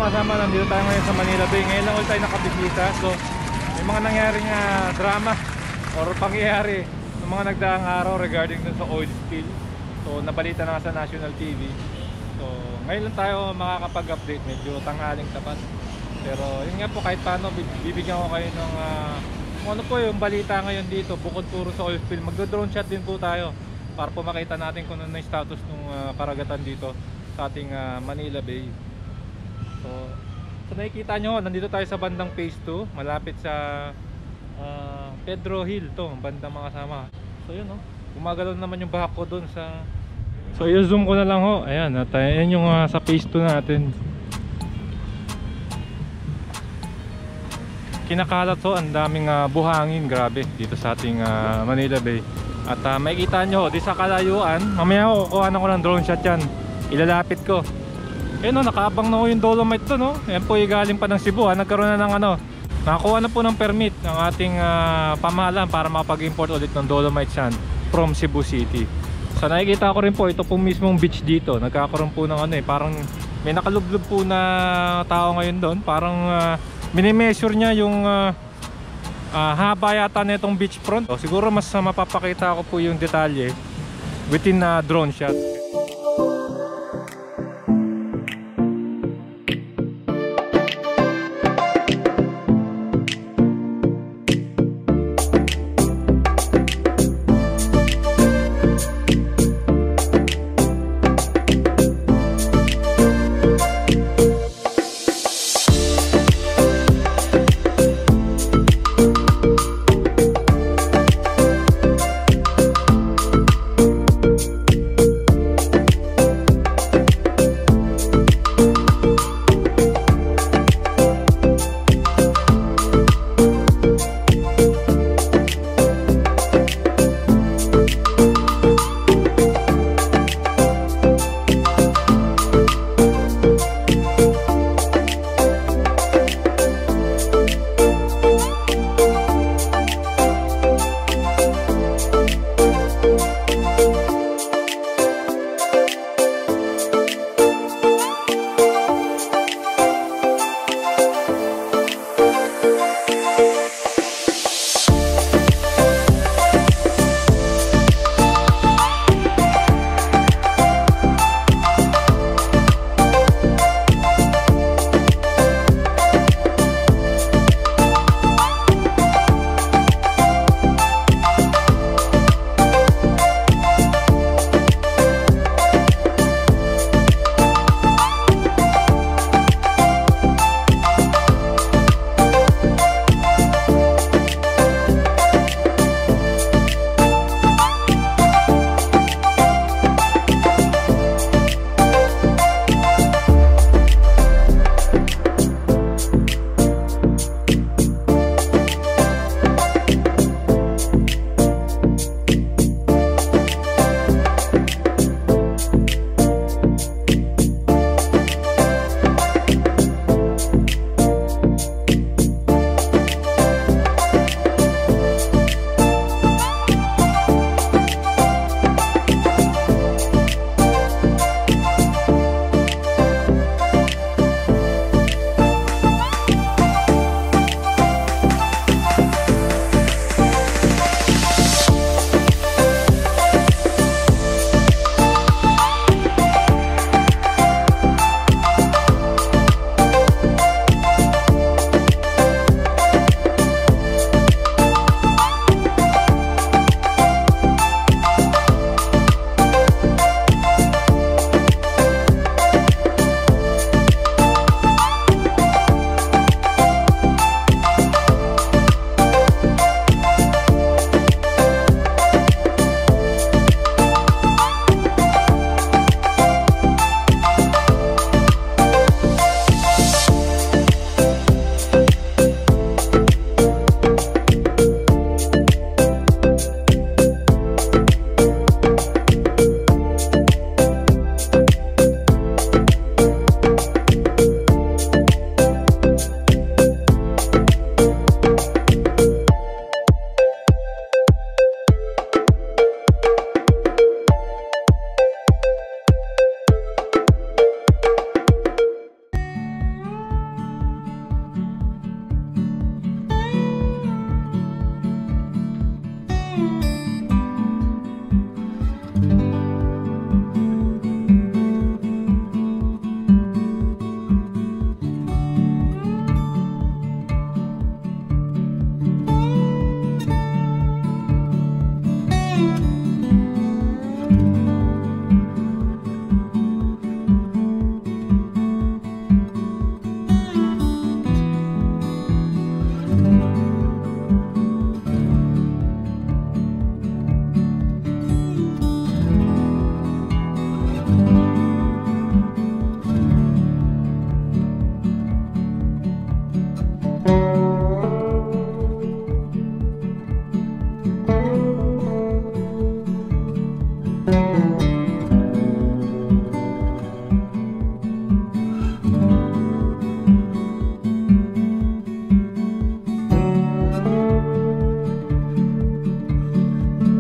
mga kasama, nandito tayo ngayon sa Manila Bay. Ngayon lang ulit tayo nakabisita. So may mga nangyaring drama or pangyayari ng mga nagdaang araw regarding dun sa oil spill. So nabalita na sa national TV. So ngayon lang tayo makakapag-update, medyo tanghaling tapat. Pero yun nga po, kahit paano bibigyan ko kayo ng ano po yung balita ngayon dito. Bukod puro sa oil spill, magdo-drone shot din po tayo para po makita natin kung ano yung status ng karagatan dito sa ating Manila Bay. So nakikita nyo, nandito tayo sa bandang phase 2, malapit sa Pedro Hill to, bandang mga kasama. So yun gumagalaw naman yung bahak ko dun sa... So i-zoom ko na lang ho. Ayan, at ayan yung sa phase 2 natin. Kinakalat ang daming buhangin, grabe, dito sa ating Manila Bay. At makikita nyo, di sa kalayuan, mamaya kukuha na ko ng drone shot yan, ilalapit ko. Nakaabang na ko yung dolomite to, yan po yung galing pa ng Cebu. Nagkaroon na ng nakakuha na po ng permit ng ating pamahalaan para makapag-import ulit ng dolomite sand from Cebu City. So nakikita ko rin po, ito po mismong beach dito, nagkakaroon po ng parang may nakalublob po na tao ngayon doon. Parang minimeasure niya yung haba yata na itong beach front. So, siguro mas mapapakita ko po yung detalye within drone shot.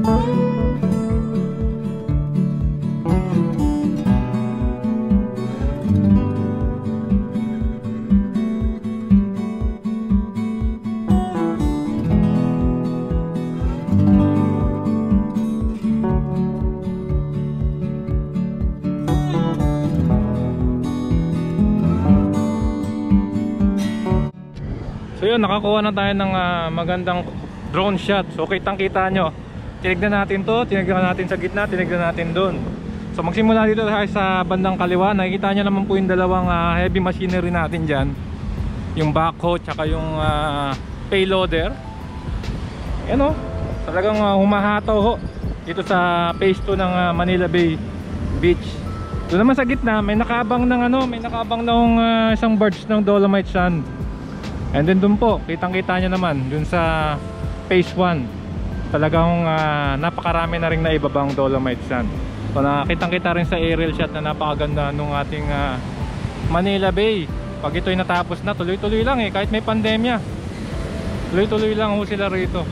So yun, nakakuha na tayo ng magandang drone shot. So kitang kita nyo, tinignan natin to, tinignan natin sa gitna, tinignan natin dun. So magsimula dito tayo sa bandang kaliwa. Nakikita nyo naman po yung dalawang heavy machinery natin dyan, yung backhoe tsaka yung payloader. Yan o, talagang humahataw ho dito sa phase 2 ng Manila Bay Beach. Doon naman sa gitna may nakaabang ng may nakaabang ng isang barge ng dolomite sand. And then dun po, kitang-kita nyo naman dun sa phase 1, talagang napakarami na rin na ibabang dolomite sand. So nakitang-kita rin sa aerial shot na napakaganda nung ating Manila Bay. Pag ito'y natapos na, tuloy-tuloy lang kahit may pandemya. Tuloy-tuloy lang ho sila rito.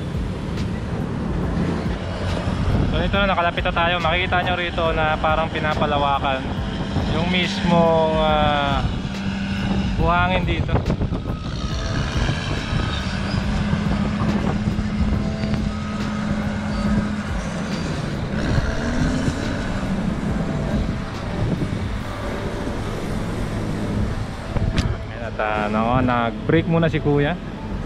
So ito na, nakalapit na tayo. Makikita nyo rito na parang pinapalawakan yung mismong buhangin dito. At nag-break muna si kuya.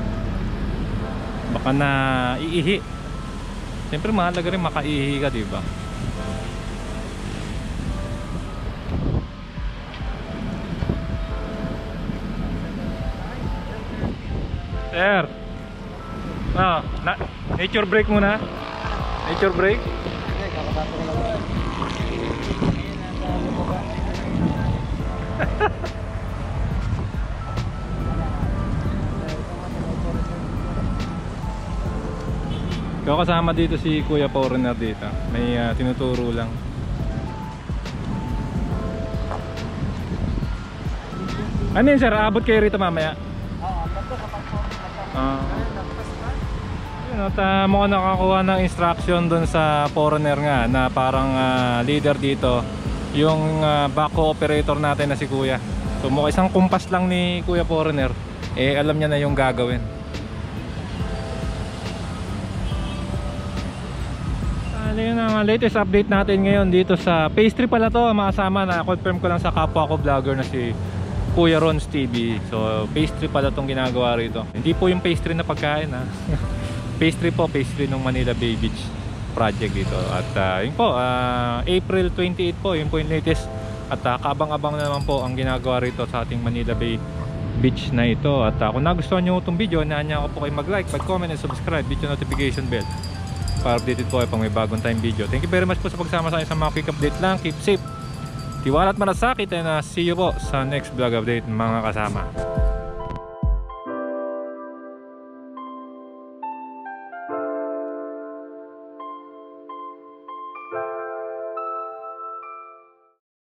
Baka na iihi. Siyempre mahalaga rin makaihi ka, diba? Sir, nature break muna. Nature break. Ikaw kasama dito si Kuya Foreigner dito. May tinuturo lang. Ano yun sir? Aabot kayo rito mamaya? Oo, bato kapag yun, at mukhang nakakuha ng instruction dun sa foreigner nga na parang leader dito, yung backhoe operator natin na si Kuya. So mukhang isang kumpas lang ni Kuya Foreigner, alam niya na yung gagawin. Yun ang latest update natin ngayon dito sa phase 3 pala to, mga kasama. Na confirm ko lang sa kapwa ko vlogger na si Kuya Ron's TV. So phase 3 pala tong ginagawa rito. Hindi po yung phase 3 na pagkain phase 3 po, phase 3 ng Manila Bay Beach project dito. At yun po, April 28 po, yun po yung latest. At kaabang-abang na naman po ang ginagawa rito sa ating Manila Bay Beach na ito. At kung nagustuhan nyo itong video, nanya ko po kayo mag-like, mag-comment, and subscribe, hit yung notification bell para updated po kayo pang may bagong time video. Thank you very much po sa pagsama sa akin sa mga quick update lang. Keep safe, tiwala at malasakit, and see you po sa next vlog update mga kasama.